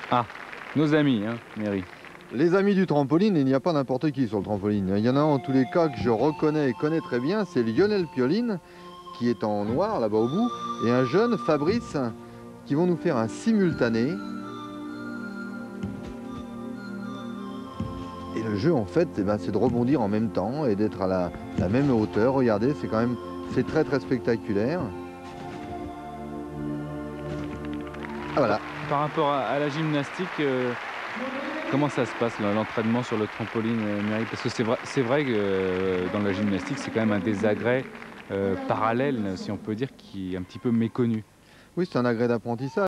Ah, nos amis, hein, Mairie. Les amis du trampoline, il n'y a pas n'importe qui sur le trampoline. Il y en a un en tous les cas que je reconnais et connais très bien, c'est Lionel Pioline, qui est en noir là-bas au bout, et un jeune Fabrice, qui vont nous faire un simultané. Et le jeu en fait, eh ben, c'est de rebondir en même temps et d'être à la même hauteur. Regardez, c'est quand même, c'est très très spectaculaire. Ah voilà. Par rapport à la gymnastique, comment ça se passe l'entraînement sur le trampoline, Mairie? Parce que c'est vrai que dans la gymnastique, c'est quand même un des agrès parallèles, si on peut dire, qui est un petit peu méconnu. Oui, c'est un agrès d'apprentissage.